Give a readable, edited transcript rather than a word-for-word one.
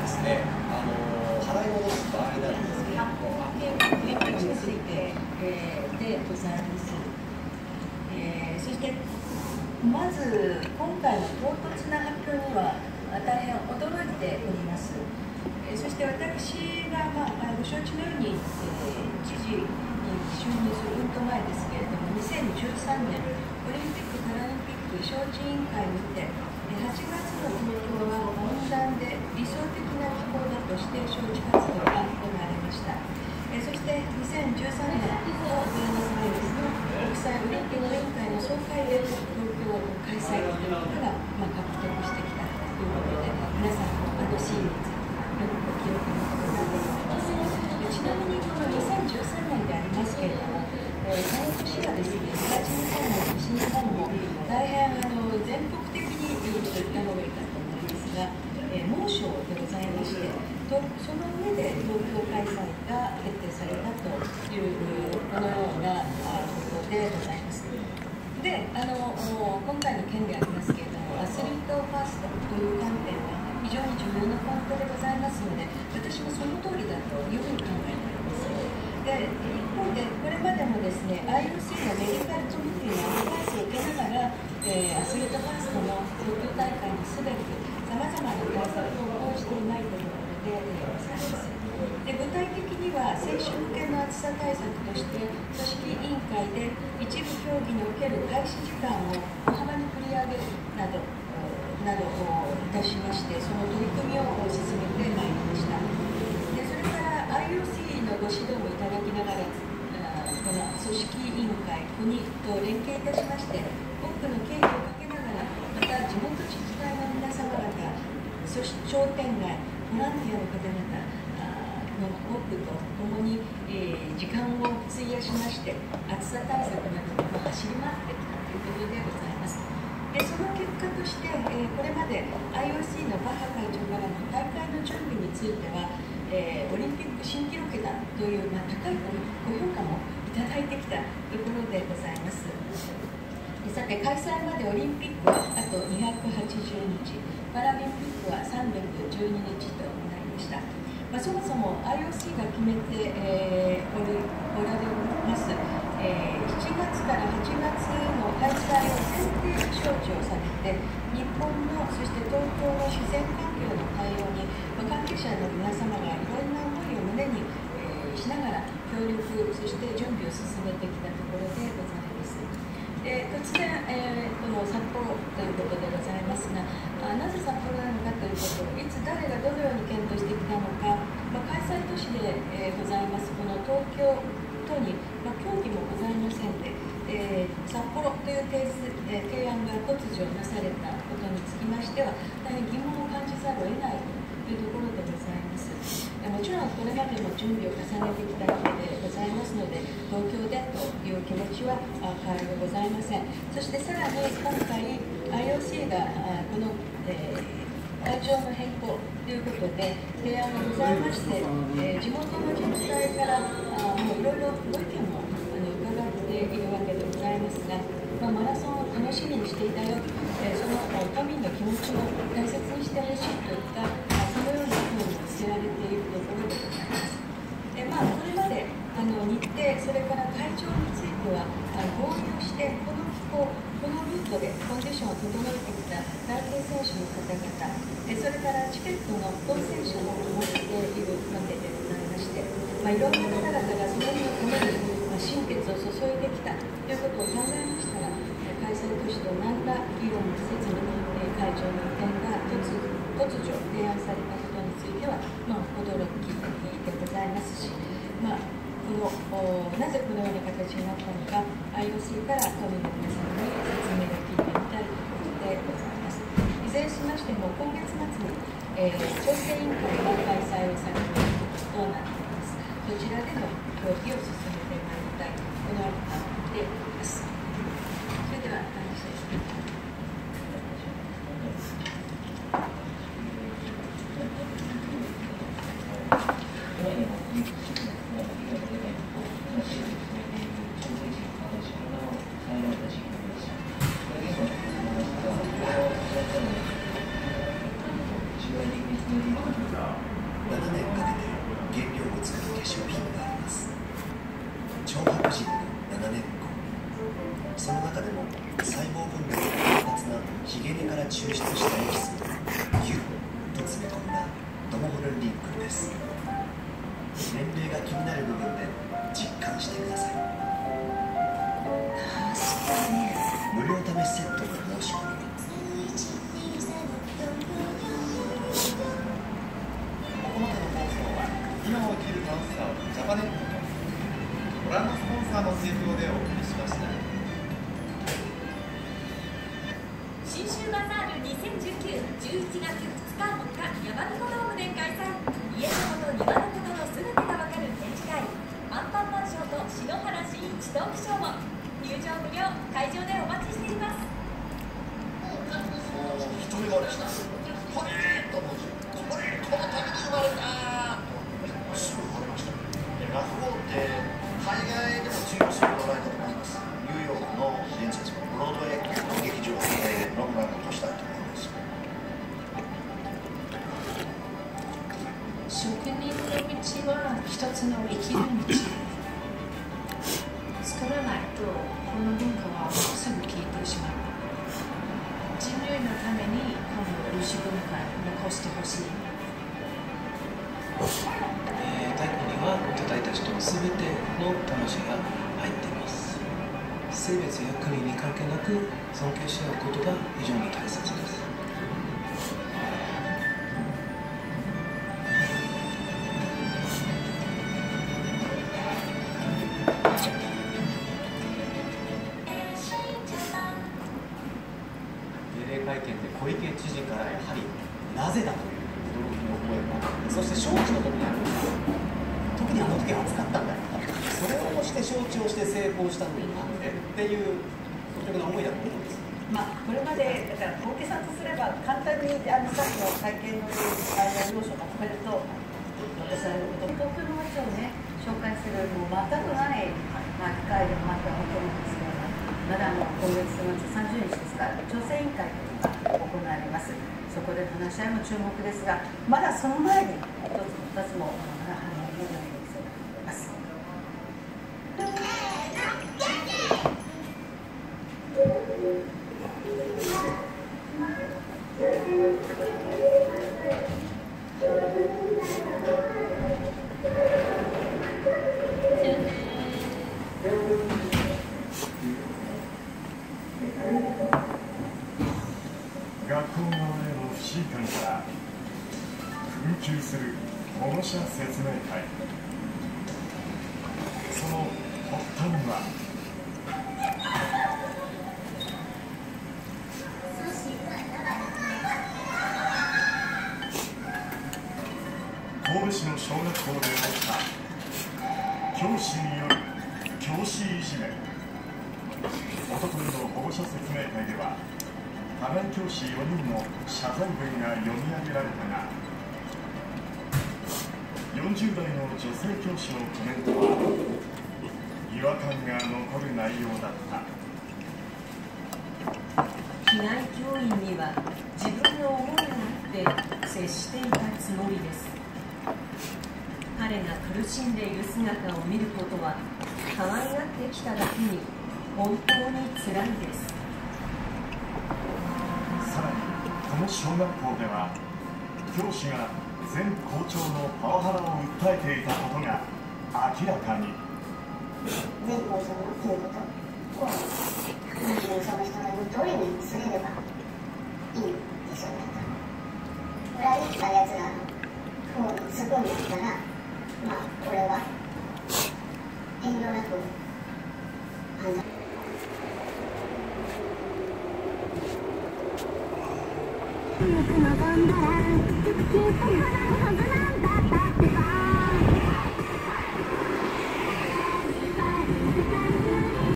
ですね、払い戻す場合なんですけれども、 について、でございます。そしてまず今回の唐突な発表には大変驚いております。そして私が、ご承知のように、知事に就任するうんと前ですけれども、2013年オリンピック・パラリンピック招致委員会にて、8月の東京は温暖で理想的な気候だとして招致活動が行われました。そして2013年のブエノスアイレスの国際オリンピック委員会の総会で東京開催ということが、獲得してきたということで、皆さんもあのシーンについてよくご記憶のことだと思います。ちなみにこの2013年でありますけれども、その年はですね、東日本も西日本も大変全国的にと言った方がいいかと思いますが、猛暑でございまして、その上で東京開催が決定されたというこのようなことでございます。で、今回の件でありますけれども、アスリートファーストという観点は非常に重要なポイントでございますので、私もその通りだというふうに考えております。で、一方で、これまでもですね、IOC のメディカルコミュニティのアドバイスを受けながら、アスリートファーストの東京大会にすべくさまざまな対策を講じていないということでございます。で、具体的には選手向けの暑さ対策として組織委員会で一部競技における開始時間を大幅に振り上げるなどをいたしまして、その取り組みを進めてまいりました。で、それから IOC のご指導もいただきながら、この組織委員会、国と連携いたしまして、多くの経費をかけながら、また地元自治体の皆様方、そして商店街、ボランティアの方々の多くと共に、時間を費やしまして、暑さ対策などを走り回ってきたということでございます。で、その結果として、これまで IOC のバッハ会長からの大会の準備については、オリンピック新記録だという、高いご評価もいただいてきたところでございます。さて、開催までオリンピックはあと280日、パラリンピックは312日となりました。そもそも IOC が決めて、おられます、7月から8月の開催を前提招致をされて、日本の、そして東京の自然環境の対応に、関係者の皆様がいろんな思いを胸に、しながら協力、そして準備を進めてきたところでございます。突然、この札幌ということでございますが、なぜ札幌なのかということを、いつ誰がどのように検討してきたのか、開催都市で、ございますこの東京都に、協議もございませんで、札幌という提案が突如なされたことにつきましては、大変疑問を感じざるを得ないというところでございます。もちろんこれまでも準備を重ねてきたわけでございますので、東京でという気持ちは変わりございません。そしてさらに今回 IOC がこの、会場の変更ということで提案がございまして、地元の自治体からもういろいろご意見も伺っているわけでございますが、マラソンを楽しみにしていたよ、その都民の気持ちを大切にしてほしいといったそのような声も寄せられているところでございます。これまで日程、それから会場については合意をして、この気候、このルートでコンディションを整えてきた内定選手の方々、それからチケットの当選者も持っているわけでございまして、いろんな方々がその日のために心血を注いできたということを考えましたら、開催都市と何ら議論もせずに、会場の移転が突如提案されたことについては、驚きでございますし、なぜこのような形になったのか、IOC から都民の皆様に説明が聞いてみたいということでございます。いずれにしましても、今月末に、調整委員会が開催をされることとなっています。そちらでの協議を進めてまいりたい、このように考えております。それでは、話です。 年かけて原料を作る化粧品があります。超白人の7年後、その中でも細胞分裂が活発なヒゲ根から抽出したエキスをギュッと詰め込んだドモホルンリンクルです。年齢が気になる部分で実感してください。無料試しセットの申し込みはこの他の放送は今を生きるダンサージャパネットとご覧のスポンサーの提供でお送りしました。 新州バザール2019、11月2日3日山の子ドームで開催。家のこと庭のことの全てがわかる展示会、アンパンマンショーと篠原慎一トークショーも入場無料、会場でお待ちしています。 一人惚れした。これと思うし、これこのために生まれたすぐ惚れました。落語って海外でも通用するドラマだと思います。ニューヨークの伝説のブロードウェイ劇場でロングランを落としたいと思います。 職人の道は一つの生きる道。作らないとこの文化はすぐ消えてしまう。人類のためにこの漆文化残してほしい。 太鼓には叩いた人すべての魂が入っています。性別や国に関係なく尊敬し合うことが非常に大切です。 定例会見で小池知事からやはりなぜだという驚きの声が、そして招致の時にあるんです。特にあの時暑かったんだよ。それをして招致をして成功したのになんでっていう率直な思いだと思うんです。 これまでだから小池さんとすれば簡単にさっきの会見の要素をまとめると、私は東京の街をね紹介するもう全くない機会でもあったと思うんですけど、まだ今月30日ですから調整委員会というのが行われます。そこで話し合いも注目ですが、まだその前に一つも二つもまだ反応がないできそうになります。 学校側への不信感から紛糾する保護者説明会。その発端は神戸市の小学校で起きた教師による教師いじめ。おとといの保護者説明会では加害教師4人の謝罪文が読み上げられたが、40代の女性教師のコメントは違和感が残る内容だった。 被害教員には自分の思いがあって接していたつもりです。彼が苦しんでいる姿を見ることは可愛がってきただけに本当につらいです。 さらにこの小学校では教師が前校長のパワハラを訴えていたことが明らかに。 前校長の言うことをその人の言う通りにすれればいいでしょうかと。裏切ったやつらの方に突っ込んできたら、これは遠慮なく判断。よく望んだら、きっと叶うはずなんだ。